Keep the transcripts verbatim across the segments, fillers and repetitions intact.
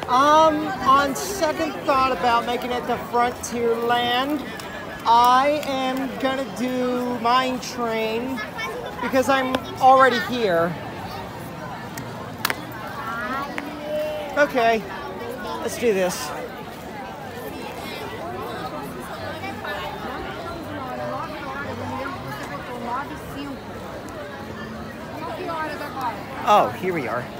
Um, on second thought about making it to Frontierland, I am gonna do Mine Train because I'm already here. Okay, let's do this. Oh, here we are.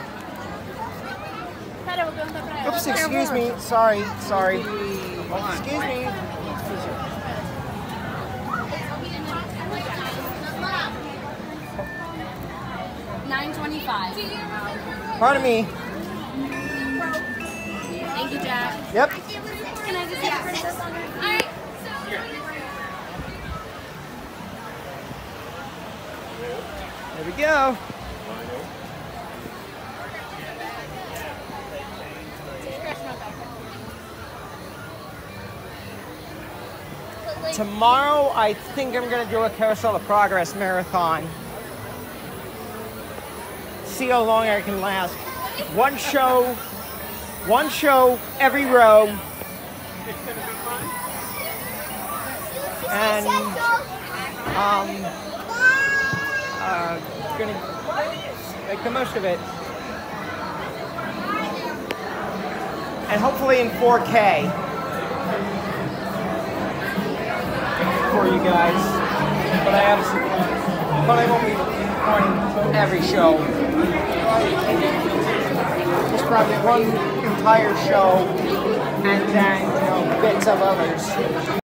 Oops, excuse me. Sorry, sorry. Excuse me. nine twenty-five. Pardon me. Thank you, Jack. Yep. Can I just get a princess on it? All right. There we go. Tomorrow, I think I'm going to do a Carousel of Progress marathon. See how long I can last. One show, one show every row. And um, uh, gonna make the most of it. And hopefully in four K. For you guys, but I obviously, but I won't be recording every show. Just probably one entire show, and then you know bits of others.